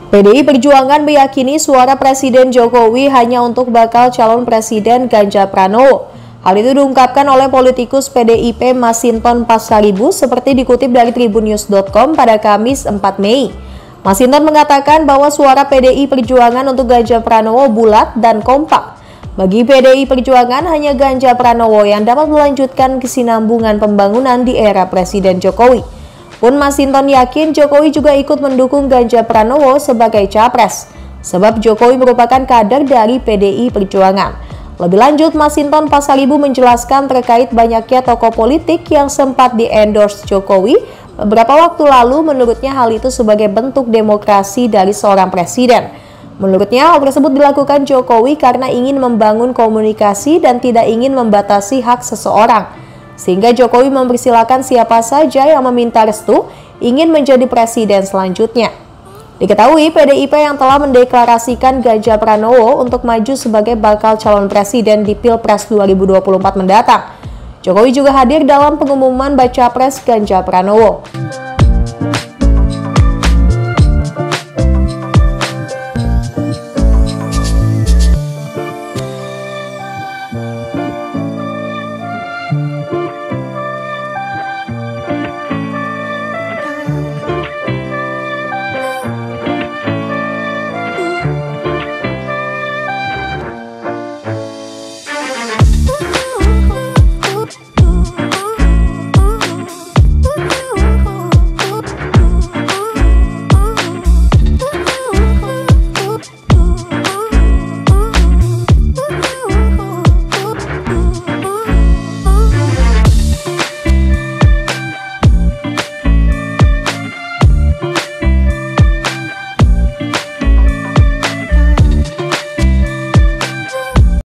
PDI Perjuangan meyakini suara Presiden Jokowi hanya untuk bakal calon Presiden Ganjar Pranowo. Hal itu diungkapkan oleh politikus PDIP Masinton Pasaribu seperti dikutip dari tribunnews.com pada Kamis 4 Mei. Masinton mengatakan bahwa suara PDI Perjuangan untuk Ganjar Pranowo bulat dan kompak. Bagi PDI Perjuangan hanya Ganjar Pranowo yang dapat melanjutkan kesinambungan pembangunan di era Presiden Jokowi. Pun Masinton yakin Jokowi juga ikut mendukung Ganjar Pranowo sebagai capres, sebab Jokowi merupakan kader dari PDI Perjuangan. Lebih lanjut, Masinton Pasaribu menjelaskan terkait banyaknya tokoh politik yang sempat di-endorse Jokowi beberapa waktu lalu. Menurutnya hal itu sebagai bentuk demokrasi dari seorang presiden. Menurutnya hal tersebut dilakukan Jokowi karena ingin membangun komunikasi dan tidak ingin membatasi hak seseorang. Sehingga Jokowi mempersilahkan siapa saja yang meminta restu ingin menjadi presiden selanjutnya. Diketahui PDIP yang telah mendeklarasikan Ganjar Pranowo untuk maju sebagai bakal calon presiden di Pilpres 2024 mendatang. Jokowi juga hadir dalam pengumuman baca pres Ganjar Pranowo.